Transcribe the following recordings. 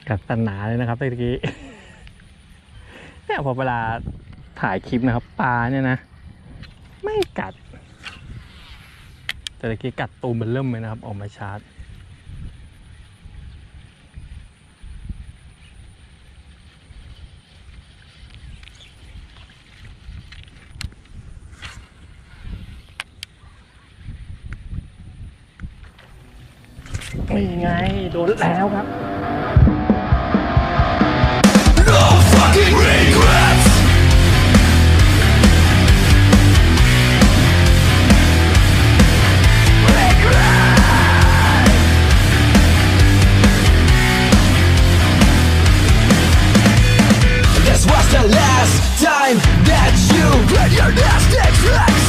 กัดสนาเลยนะครับเมื่อกี้เนี่ยพอเวลาถ่ายคลิปนะครับปลาเนี่ยนะไม่กัดแต่เมื่อกี้กัดตูมเบลเริ่มเลยนะครับออกมาชาร์จนี่ไงโดนแล้วครับ No fucking regrets This was the last time that you read your nasty tracks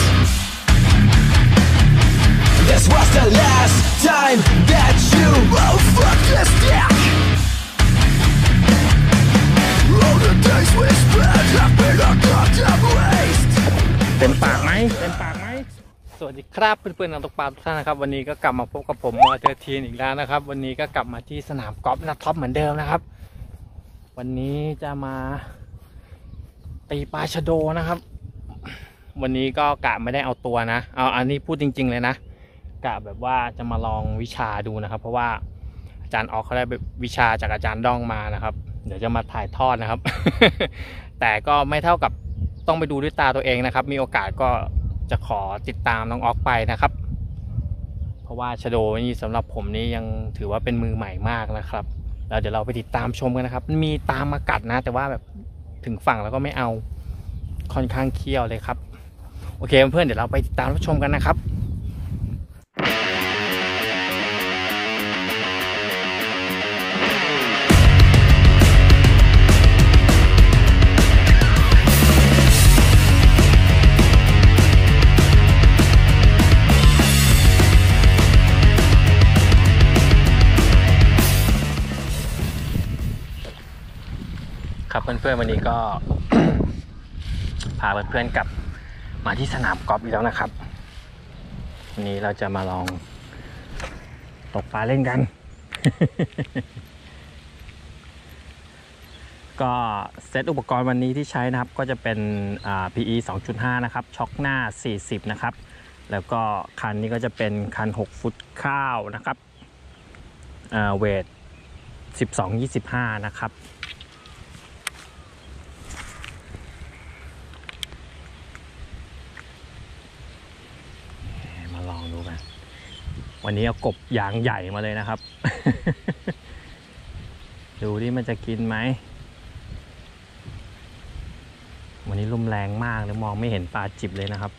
This was the last time that you oh fuck this dick All the days we spent have been a goddamn waste เต็มปากไหมเต็มปากไหมสวัสดีครับเพื่อนๆนักตกปลาทุกท่านนะครับวันนี้ก็กลับมาพบกับผมมอเตอร์ทีนอีกแล้วนะครับวันนี้ก็กลับมาที่สนามกอล์ฟนัทท็อปเหมือนเดิมนะครับวันนี้จะมาตีปลาชะโดนะครับวันนี้ก็กะไม่ได้เอาตัวนะเอาอันนี้พูดจริงๆเลยนะกะแบบว่าจะมาลองวิชาดูนะครับเพราะว่าอาจารย์ออกเขาได้วิชาจากอาจารย์ด้องมานะครับเดี๋ยวจะมาถ่ายทอดนะครับ แต่ก็ไม่เท่ากับต้องไปดูด้วยตาตัวเองนะครับมีโอกาสก็จะขอติดตามน้องออกไปนะครับเพราะว่าชะโดนี่สำหรับผมนี่ยังถือว่าเป็นมือใหม่มากนะครับแล้วเดี๋ยวเราไปติดตามชมกันนะครับมีตามมากัดนะแต่ว่าแบบถึงฝั่งแล้วก็ไม่เอาค่อนข้างเคี่ยวเลยครับโอเคเพื่อนเดี๋ยวเราไปติดตามรับชมกันนะครับครับเพื่อนๆวันนี้ก็ พาเพื่อนๆกลับมาที่สนามกอล์ฟอีกแล้วนะครับวันนี้เราจะมาลองตกปลาเล่นกัน ก็เซตอุปกรณ์วันนี้ที่ใช้นะครับก็จะเป็นPE 2.5 นะครับช็อคหน้า40นะครับแล้วก็คันนี้ก็จะเป็นคัน6ฟุตข้าวนะครับเวท12-25นะครับลองดูกันวันนี้เอากบยางใหญ่มาเลยนะครับ ดูดิมันจะกินไหมวันนี้ลมแรงมากเลยมองไม่เห็นปลาจิบเลยนะครับ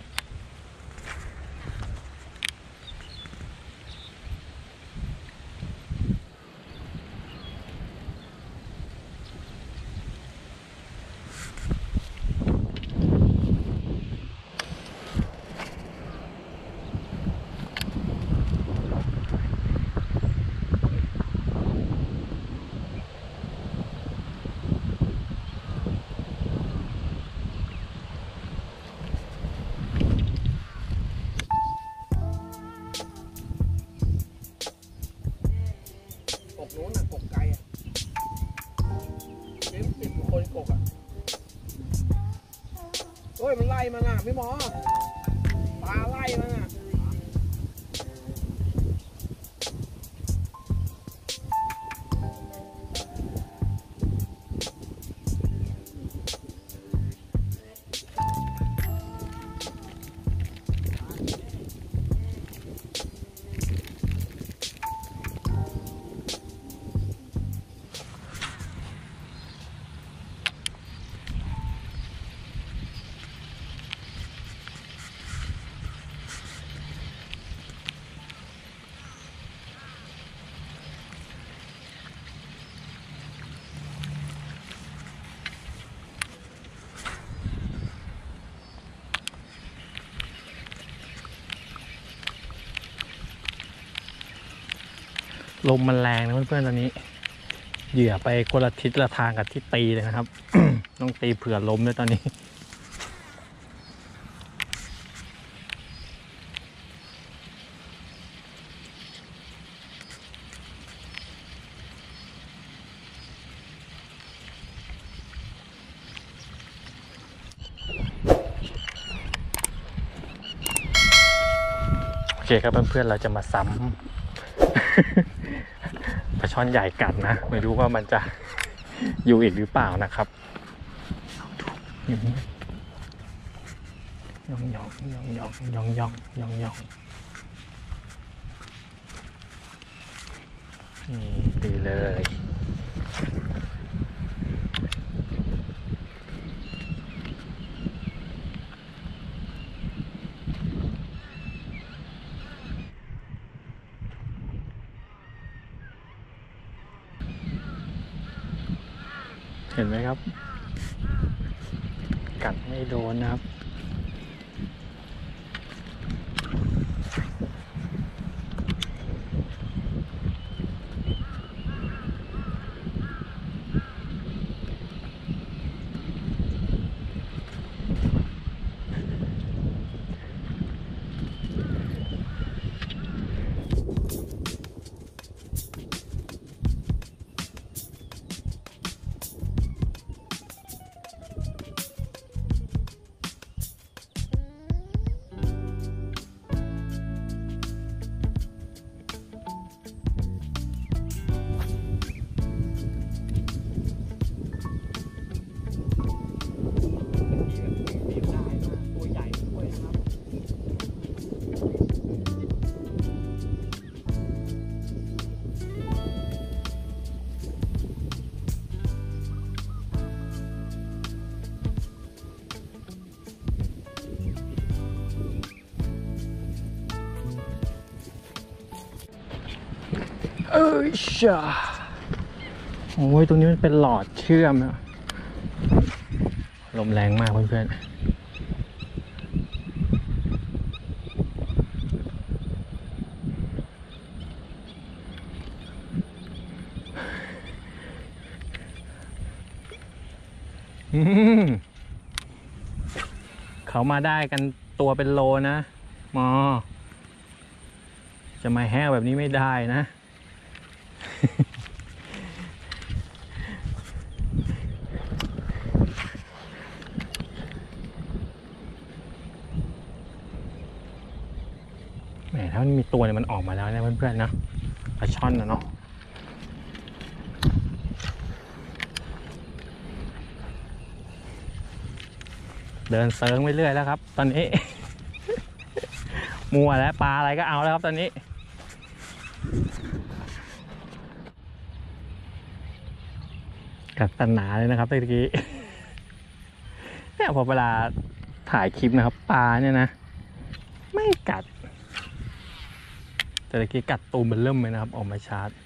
กนู้นน่ะกกไก่อ่ะ10 คนกกอ่ะโอ้ยมันไล่มันอ่ะพี่หมอปลาไล่มันอ่ะลมมันแรงนะเพื่อนๆตอนนี้เหยื่อไปคนละทิศละทางกับที่ตีเลยนะครับ ต้องตีเผื่อลมด้วยตอนนี้ เเคครับเพื่อนๆเราจะมาซ้ำ ปลาช่อนใหญ่กัดนะไม่รู้ว่ามันจะอยู่อีกหรือเปล่านะครับยองยองยองยองยองยองยองยองนี่ดีเลยเห็นไหมครับกัดไม่โดนนะครับชาโอ้ยตรงนี้มันเป็นหลอดเชื่อมนะลมแรงมากเพื่อนๆเขามาได้กันตัวเป็นโลนะมอจะมาแห้วแบบนี้ไม่ได้นะแหมถ้ามันมีตัวเนี่ยมันออกมาแล้วเนี่ยเพื่อนๆนะปลาช่อนนะเนาะเดินเซิร์งไปเรื่อยแล้วครับตอนนี้ มัวแล้วปลาอะไรก็เอาแล้วครับตอนนี้กัดตันหนาเลยนะครับตะกี้เนี่ยพอเวลาถ่ายคลิปนะครับปลาเนี่ยนะไม่กัดแต่ตะกี้กัดตูมมันเริ่มเลยนะครับออกมาชาร์จ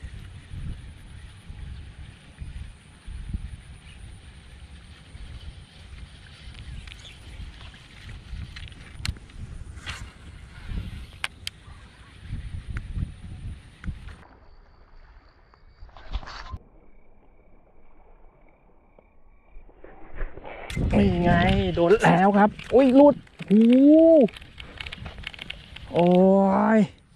นี่ไงโดนแล้วครับอุ้ยหลุดหูโอ้ย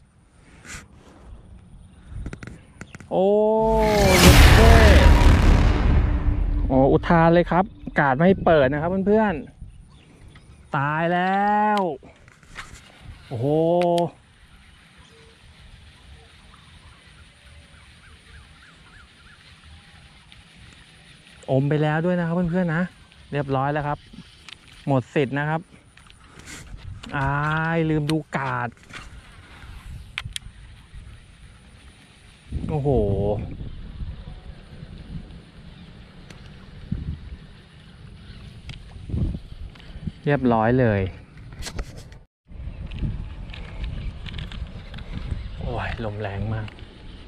โอ้เท่โอ้อุทานเลยครับกาดไม่เปิดนะครับเพื่อนๆตายแล้วโอ้โหอมไปแล้วด้วยนะครับเพื่อนๆนะเรียบร้อยแล้วครับหมดสิทธิ์นะครับลืมดูกาดโอ้โหเรียบร้อยเลยโอ้ยลมแรงมาก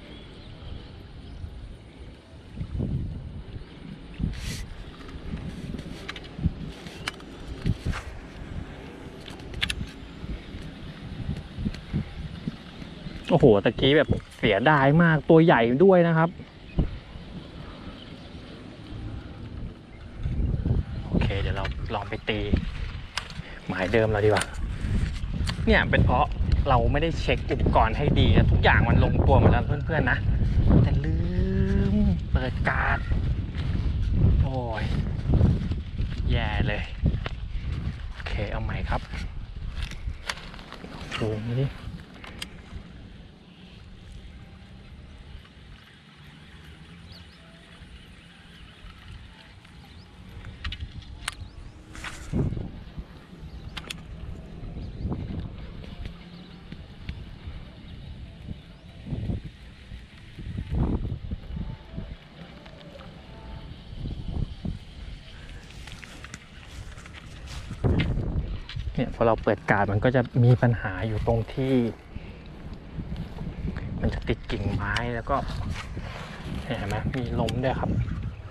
โอ้โหตะกี้แบบเสียดายมากตัวใหญ่ด้วยนะครับโอเคเดี๋ยวเราลองไปตีหมายเดิมเราดีกว่าเนี่ยเป็นเพราะเราไม่ได้เช็คอุปกรณ์ให้ดีนะทุกอย่างมันลงตัวหมดแล้วเพื่อนๆนะแต่ลืมเปิดการ์ดโอ้ยแย่เลยโอเคเอาใหม่ครับดูนี่เนี่ยพอเราเปิดการ์ดมันก็จะมีปัญหาอยู่ตรงที่มันจะติดกิ่งไม้แล้วก็เห็นไหมมีลมด้วยครับ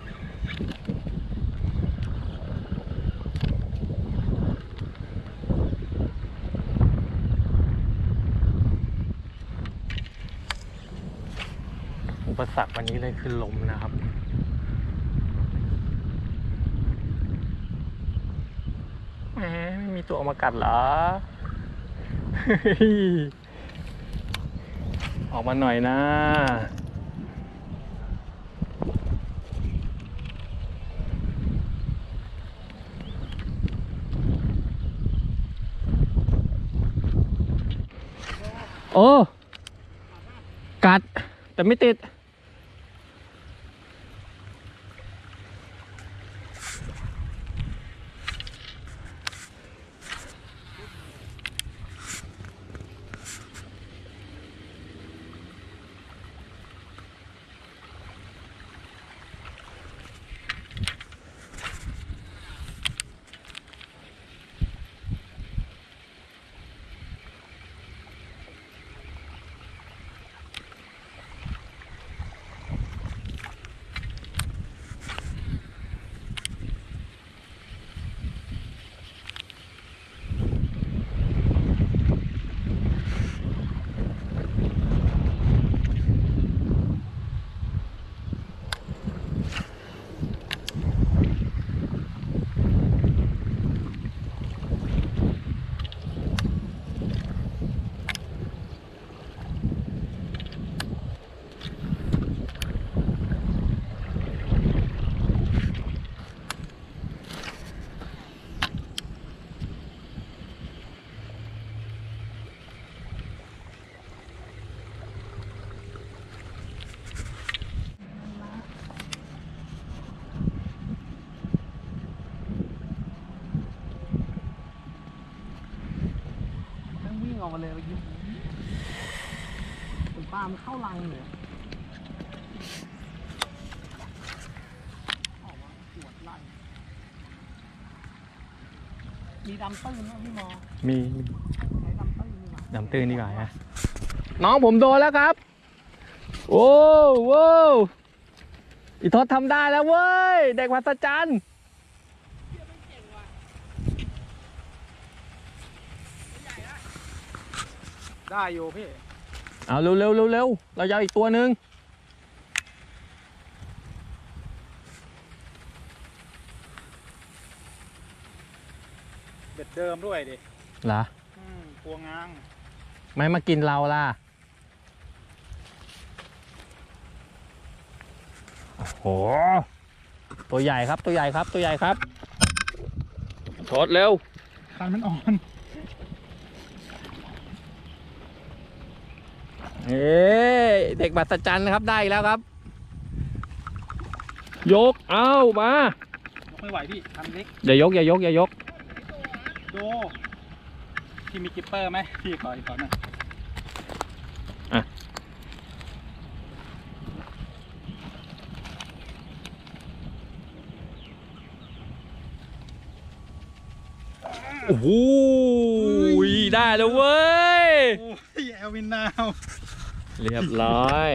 อุปสรรควันนี้เลยคือลมนะครับแหมไม่มีตัวออกมากัดเหรอ ออกมาหน่อยนะโอ้กัดแต่ไม่ติดออกมาเลยเมื่อกี้เป็นปลามันเข้ารังเลยออกมาปวดไล่มีดำตื้นไหมพี่มอมีดำตื้นดีกว่าดำตื้นดีกว่าฮะน้องผมโดนแล้วครับโอ้โหอีทศทำได้แล้วเว้ยเด็กมหัศจรรย์ได้อยู่พี่เอาเร็วเราจะเอาอีกตัวหนึ่งเบ็ดเดิมด้วยดิเหรอตัวงางไม่มากินเราล่ะโอ้โหตัวใหญ่ครับตัวใหญ่ครับโทษเร็วคันมันอ่อนเด็กมหัศจรรย์นะครับได้แล้วครับยกเอามายกไม่ไหวพี่ทำเล็กอย่ายกโดพี่มีกิปเปอร์ไหมพี่ขออีกก่อนนะอ่ะโอ้โหได้แล้วเว้ยแอลวินนาวเรียบร้อย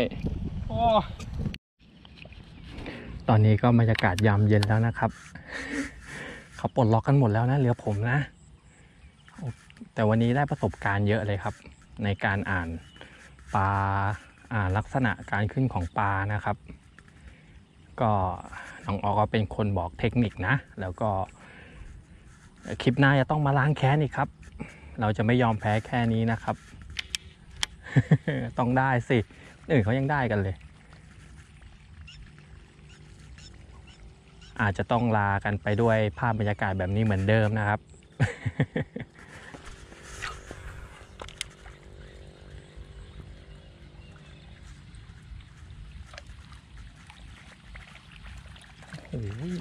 ตอนนี้ก็บรรยากาศยามเย็นแล้วนะครับเขาปลดล็อกกันหมดแล้วนะเหลือผมนะแต่วันนี้ได้ประสบการณ์เยอะเลยครับในการอ่านปลาลักษณะการขึ้นของปลานะครับก็น้องออกก็เป็นคนบอกเทคนิคนะแล้วก็คลิปหน้าจะต้องมาล้างแค้นอีกครับเราจะไม่ยอมแพ้แค่นี้นะครับ ต้องได้สิเขายังได้กันเลยอาจจะต้องลากันไปด้วยภาพบรรยากาศแบบนี้เหมือนเดิมนะครับ โอ้ย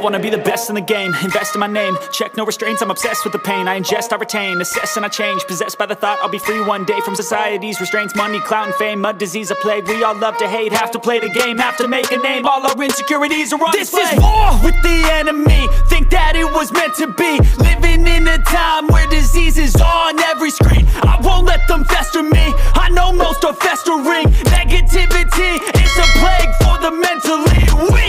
wanna be the best in the game, invest in my name, check no restraints, I'm obsessed with the pain. I ingest, I retain, assess and I change, possessed by the thought I'll be free one day from society's restraints. Money, clout and fame, mud, disease, a plague. We all love to hate, have to play the game, have to make a name. All our insecurities are on display. This is war with the enemy, think that it was meant to be. Living in a time where disease is on every screen. I won't let them fester me, I know most are festering. Negativity is a plague for the mentally weak.